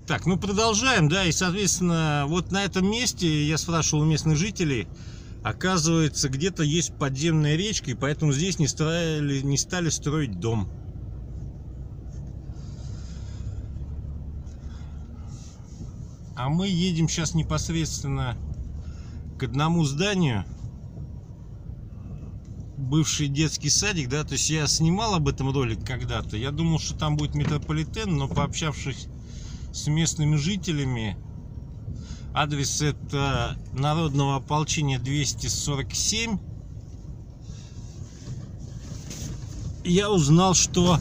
Так, ну продолжаем, да, и, соответственно, вот на этом месте я спрашивал у местных жителей, оказывается, где-то есть подземная речка, и поэтому здесь не стали строить дом. А мы едем сейчас непосредственно к одному зданию, бывший детский садик, да, то есть я снимал об этом ролик когда-то, я думал, что там будет метрополитен, но пообщавшись с местными жителями, адрес это Народного ополчения 247, я узнал, что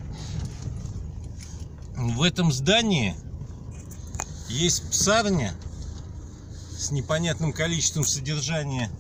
в этом здании есть псарня с непонятным количеством содержания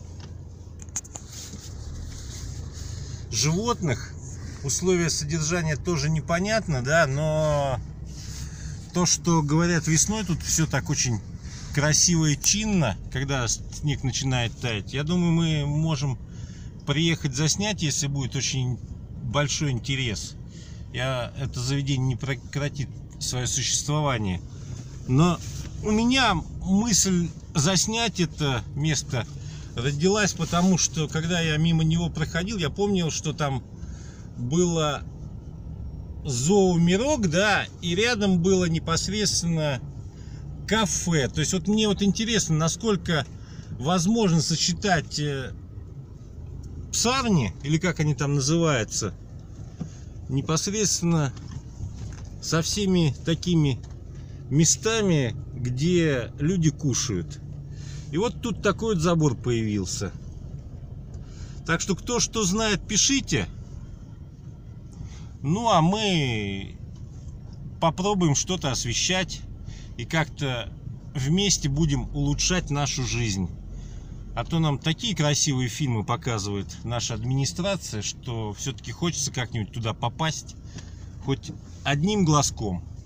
животных. Условия содержания тоже непонятно, да, но то, что говорят, весной тут все так очень красиво и чинно, когда снег начинает таять, я думаю, мы можем приехать заснять, если будет очень большой интерес. Это заведение не прекратит свое существование. Но у меня мысль заснять это место родилась, потому что когда я мимо него проходил, я помнил, что там было зоомирок, да, и рядом было непосредственно кафе. То есть вот мне вот интересно, насколько возможно сочетать псарни, или как они там называются, непосредственно со всеми такими местами, где люди кушают. И вот тут такой вот забор появился. Так что кто что знает, пишите. Ну а мы попробуем что-то освещать и как-то вместе будем улучшать нашу жизнь. А то нам такие красивые фильмы показывает наша администрация, что все-таки хочется как-нибудь туда попасть хоть одним глазком.